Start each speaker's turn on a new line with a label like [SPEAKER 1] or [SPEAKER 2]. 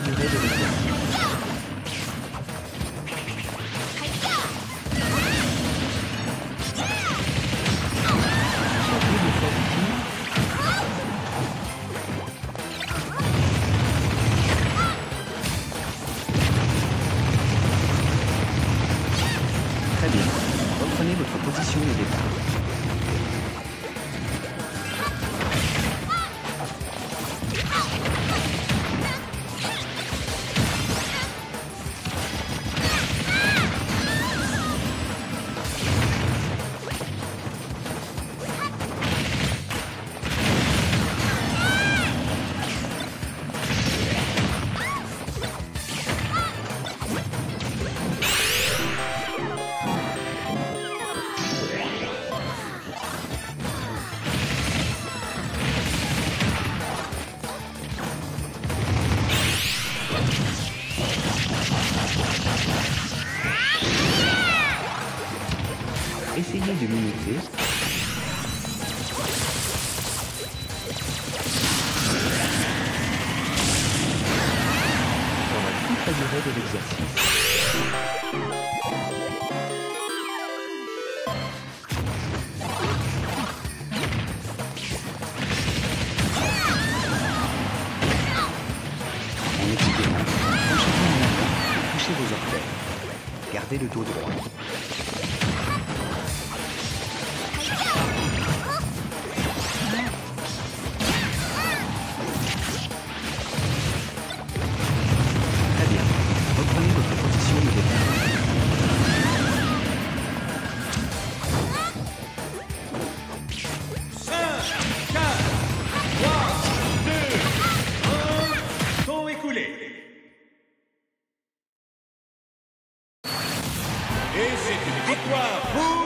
[SPEAKER 1] durée de l'exercice. Château de fortune. Très bien. Reprenez votre position de départ. Essayez de m'imiter. Pendant toute la durée de l'exercice. En équilibrant, penchez-vous en avant, touchez vos orteils. Gardez le dos droit. Reprenez votre position de départ.
[SPEAKER 2] 5, 4, 3, 2, 1, temps écoulé. Et c'est une victoire pour